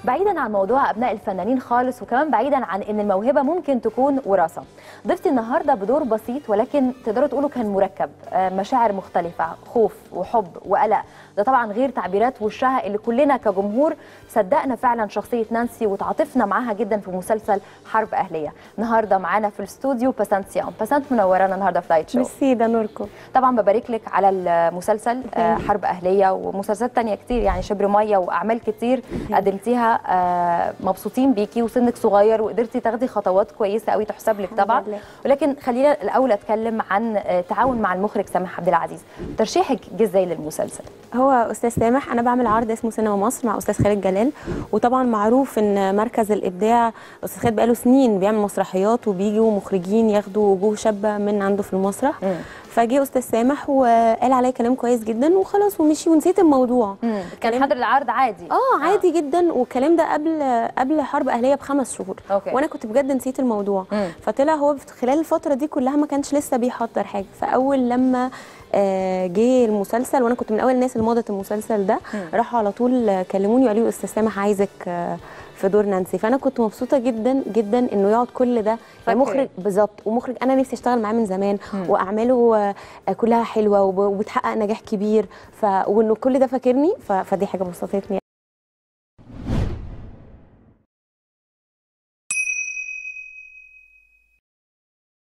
بعيدا عن موضوع ابناء الفنانين خالص، وكمان بعيدا عن ان الموهبه ممكن تكون وراثه، ضيفتي النهارده بدور بسيط ولكن تقدروا تقولوا كان مركب، مشاعر مختلفه، خوف وحب وقلق، ده طبعا غير تعبيرات وشها اللي كلنا كجمهور صدقنا فعلا شخصيه نانسي وتعاطفنا معاها جدا في مسلسل حرب اهليه. النهارده معانا في الاستوديو بسنت صيام. بسنت منورانا النهارده في لايت شو. ميرسي، ده نوركم. طبعا ببارك لك على المسلسل حرب اهليه ومسلسلات تانية كتير، يعني شبر ميه واعمال كتير قدمتيها. مبسوطين بيكي وسنك صغير وقدرتي تاخدي خطوات كويسه قوي تحسب لك طبعا. ولكن خلينا الاول اتكلم عن تعاون مع المخرج سامح عبد العزيز. ترشيحك جه ازاي للمسلسل؟ هو استاذ سامح، انا بعمل عرض اسمه سينما مصر مع استاذ خالد جلال، وطبعا معروف ان مركز الابداع استاذ خالد بقاله سنين بيعمل مسرحيات وبيجوا مخرجين ياخدوا وجوه شابه من عنده في المسرح. فجه استاذ سامح وقال عليا كلام كويس جدا وخلاص ومشي ونسيت الموضوع. كان حاضر العرض عادي؟ عادي جدا، والكلام ده قبل حرب اهليه ب5 شهور. وانا كنت بجد نسيت الموضوع. فطلع هو خلال الفتره دي كلها ما كانش لسه بيحضر حاجه. فاول لما جه المسلسل وانا كنت من اول الناس اللي مضت المسلسل ده، راحوا على طول كلموني وقالوا لي استاذ سامح عايزك في دور نانسي. فانا كنت مبسوطه جدا جدا انه يقعد كل ده، يعني مخرج بالظبط، ومخرج انا نفسي اشتغل معاه من زمان، واعماله كلها حلوه وبتحقق نجاح كبير، وانه كل ده فاكرني، فدي حاجه بسطتني.